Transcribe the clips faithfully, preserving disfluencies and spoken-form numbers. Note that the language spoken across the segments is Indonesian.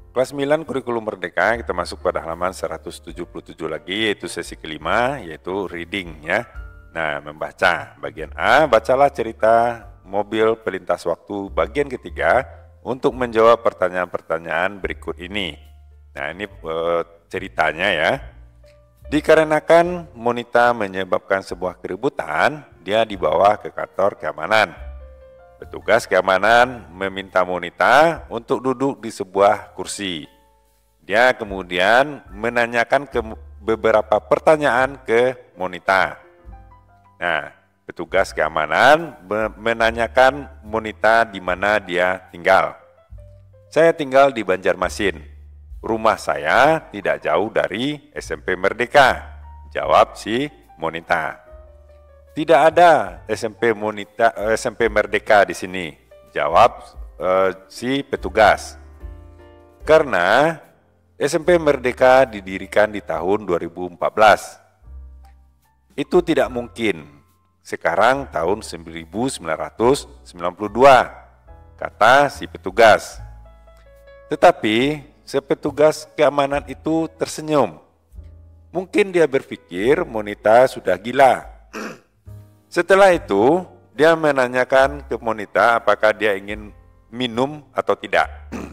Kelas sembilan Kurikulum Merdeka, kita masuk pada halaman seratus tujuh puluh tujuh lagi, yaitu sesi kelima, yaitu reading ya. Nah, membaca. Bagian A, bacalah cerita mobil pelintas waktu bagian ketiga untuk menjawab pertanyaan-pertanyaan berikut ini. Nah, ini e, ceritanya ya. Dikarenakan Monita menyebabkan sebuah keributan, dia dibawa ke kantor keamanan. Petugas keamanan meminta Monita untuk duduk di sebuah kursi. Dia kemudian menanyakan ke beberapa pertanyaan ke Monita. Nah, petugas keamanan menanyakan Monita di mana dia tinggal. Saya tinggal di Banjarmasin. Rumah saya tidak jauh dari S M P Merdeka, jawab si Monita. Tidak ada S M P Monita, S M P Merdeka di sini, jawab uh, si petugas. Karena S M P Merdeka didirikan di tahun dua ribu empat belas. Itu tidak mungkin. Sekarang tahun seribu sembilan ratus sembilan puluh dua, kata si petugas. Tetapi si petugas keamanan itu tersenyum. Mungkin dia berpikir Monita sudah gila. Setelah itu, dia menanyakan ke Monita apakah dia ingin minum atau tidak.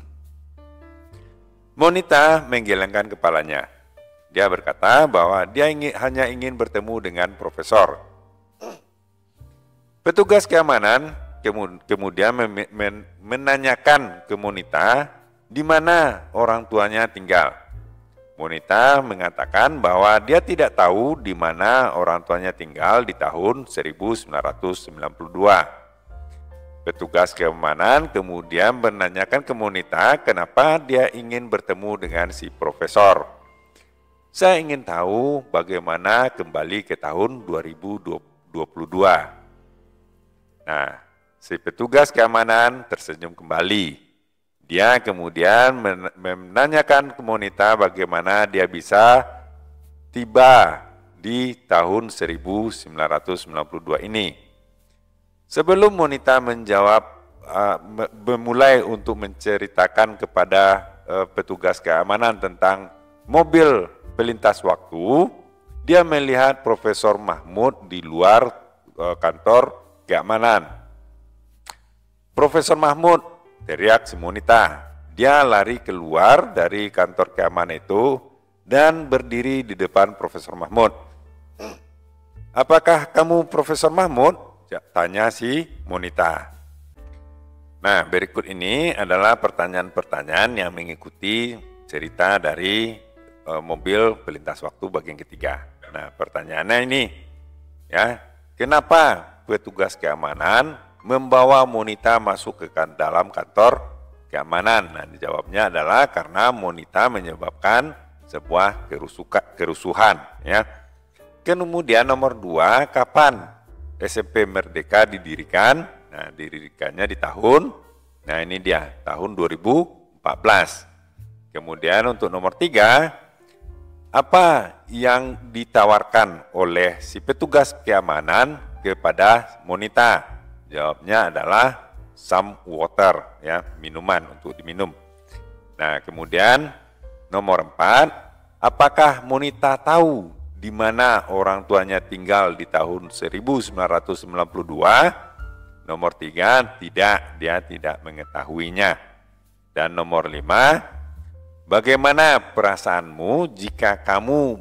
Monita menggelengkan kepalanya. Dia berkata bahwa dia ingin, hanya ingin bertemu dengan profesor. Petugas keamanan kemudian menanyakan ke Monita di mana orang tuanya tinggal. Monita mengatakan bahwa dia tidak tahu di mana orang tuanya tinggal di tahun seribu sembilan ratus sembilan puluh dua. Petugas keamanan kemudian menanyakan ke Monita kenapa dia ingin bertemu dengan si profesor. Saya ingin tahu bagaimana kembali ke tahun dua ribu dua puluh dua. Nah, si petugas keamanan tersenyum kembali. Dia kemudian menanyakan ke Monita bagaimana dia bisa tiba di tahun seribu sembilan ratus sembilan puluh dua ini. Sebelum Monita menjawab, uh, memulai untuk menceritakan kepada uh, petugas keamanan tentang mobil pelintas waktu, dia melihat Profesor Mahmud di luar uh, kantor keamanan. Profesor Mahmud, teriak si Monita. Dia lari keluar dari kantor keamanan itu dan berdiri di depan Profesor Mahmud. Apakah kamu Profesor Mahmud? Tanya si Monita. Nah, berikut ini adalah pertanyaan-pertanyaan yang mengikuti cerita dari e, mobil pelintas waktu bagian ketiga. Nah, pertanyaannya ini, ya, kenapa petugas keamanan membawa Monita masuk ke dalam kantor keamanan? Nah, dijawabnya adalah karena Monita menyebabkan sebuah kerusuhan. Ya. Kemudian nomor dua, kapan S M P Merdeka didirikan? Nah, didirikannya di tahun, nah ini dia, tahun dua ribu empat belas. Kemudian untuk nomor tiga, apa yang ditawarkan oleh si petugas keamanan kepada Monita? Jawabnya adalah some water, ya, minuman untuk diminum. Nah, kemudian nomor empat, apakah Monita tahu di mana orang tuanya tinggal di tahun seribu sembilan ratus sembilan puluh dua? Nomor tiga, tidak, dia tidak mengetahuinya. Dan nomor lima, bagaimana perasaanmu jika kamu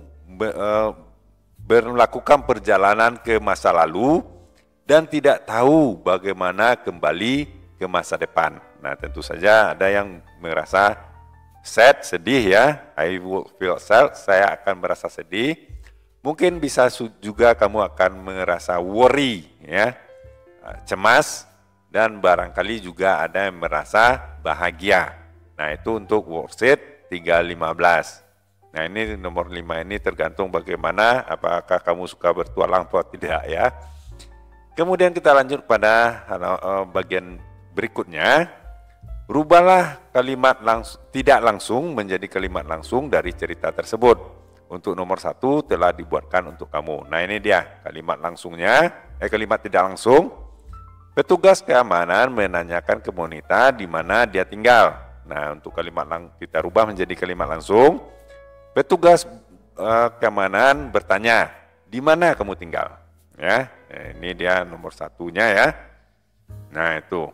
melakukan perjalanan ke masa lalu dan tidak tahu bagaimana kembali ke masa depan? Nah, tentu saja ada yang merasa sad, sedih ya. I will feel sad, saya akan merasa sedih. Mungkin bisa juga kamu akan merasa worry, ya, cemas, dan barangkali juga ada yang merasa bahagia. Nah, itu untuk worksheet tiga lima belas. Nah, ini nomor lima ini tergantung bagaimana, apakah kamu suka bertualang atau tidak ya. Kemudian kita lanjut pada bagian berikutnya. Rubahlah kalimat langsung, tidak langsung menjadi kalimat langsung dari cerita tersebut. Untuk nomor satu telah dibuatkan untuk kamu. Nah, ini dia kalimat langsungnya, eh kalimat tidak langsung. Petugas keamanan menanyakan ke Monita di mana dia tinggal. Nah, untuk kalimat lang kita rubah menjadi kalimat langsung. Petugas uh, keamanan bertanya, di mana kamu tinggal? Ya, ini dia nomor satunya ya. Nah, itu.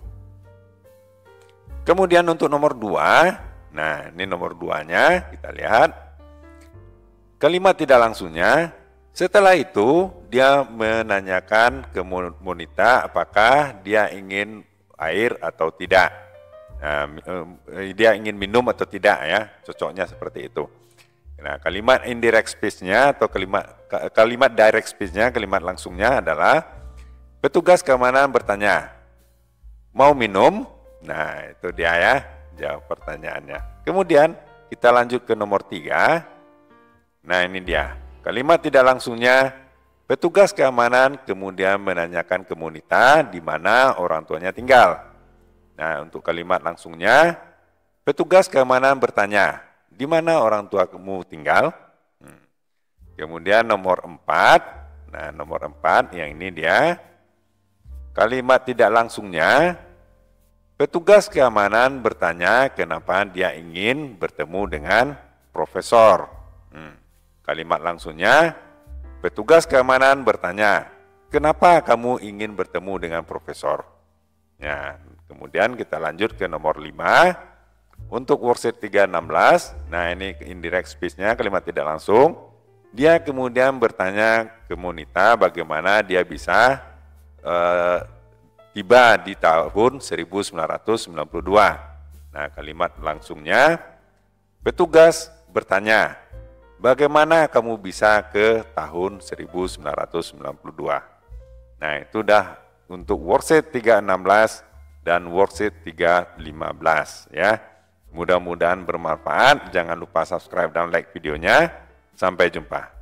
Kemudian untuk nomor dua, nah ini nomor duanya, kita lihat. Kalimat tidak langsungnya, setelah itu dia menanyakan ke wanita apakah dia ingin air atau tidak. Nah, dia ingin minum atau tidak ya, cocoknya seperti itu. Nah, kalimat indirect speech-nya atau kalimat kalimat direct speech-nya, kalimat langsungnya adalah petugas keamanan bertanya, mau minum? Nah, itu dia ya, jawab pertanyaannya. Kemudian kita lanjut ke nomor tiga. Nah, ini dia. Kalimat tidak langsungnya, petugas keamanan kemudian menanyakan ke wanita di mana orang tuanya tinggal. Nah, untuk kalimat langsungnya, petugas keamanan bertanya, di mana orang tua kamu tinggal? Hmm. Kemudian nomor empat, nah nomor empat yang ini dia, kalimat tidak langsungnya, petugas keamanan bertanya kenapa dia ingin bertemu dengan profesor. Hmm. Kalimat langsungnya, petugas keamanan bertanya, kenapa kamu ingin bertemu dengan profesor? Ya, kemudian kita lanjut ke nomor lima. Untuk worksheet tiga enam belas, nah ini indirect speech-nya, kalimat tidak langsung. Dia kemudian bertanya ke wanita bagaimana dia bisa uh, tiba di tahun seribu sembilan ratus sembilan puluh dua. Nah, kalimat langsungnya, petugas bertanya, bagaimana kamu bisa ke tahun seribu sembilan ratus sembilan puluh dua. Nah, itu dah untuk worksheet tiga enam belas dan worksheet tiga lima belas ya. Mudah-mudahan bermanfaat. Jangan lupa subscribe dan like videonya. Sampai jumpa.